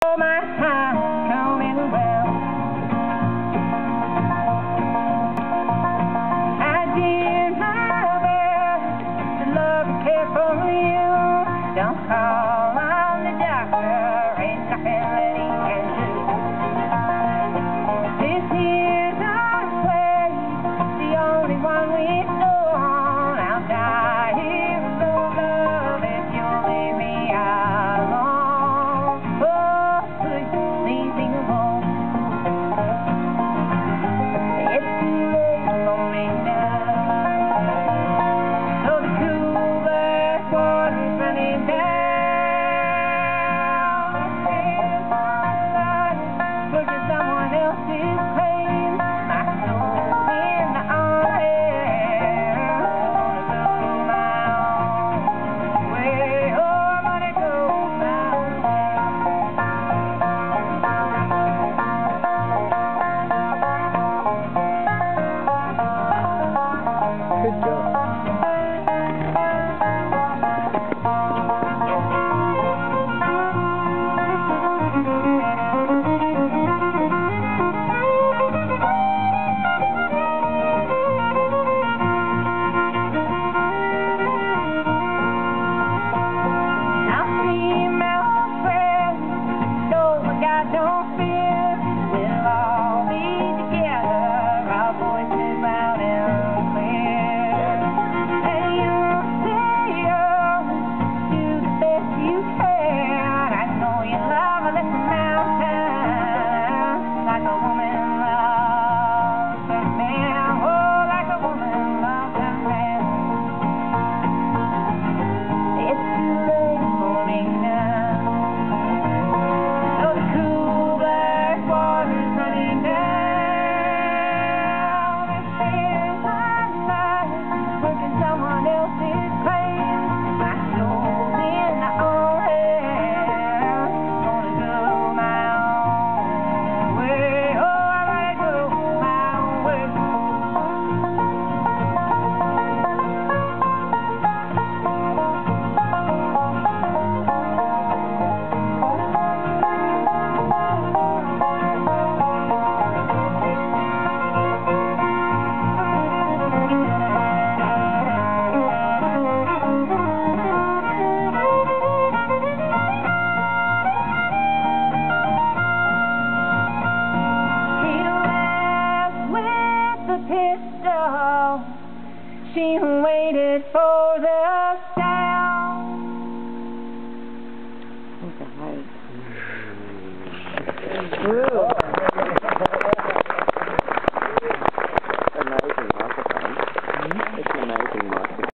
all my time coming around. I did my best to love and care for you. Don't call on the doctor, ain't nothing that he can do. This is our place, the only one we know. I'll die here alone, love, if you'll leave me alone. Oh, please leave me alone. It's too late for me now. So the cool black water's running down. This is my life, look at someone else's pain. My soul's in the air. Good job. Don't fear, we'll all be together, our voices loud and clear. And you'll stay young, do the best you can. I know you love a little mountain, like a woman loves a man. Oh, like a woman loves a man. It's too late for me now. She waited for the sound. That's a height.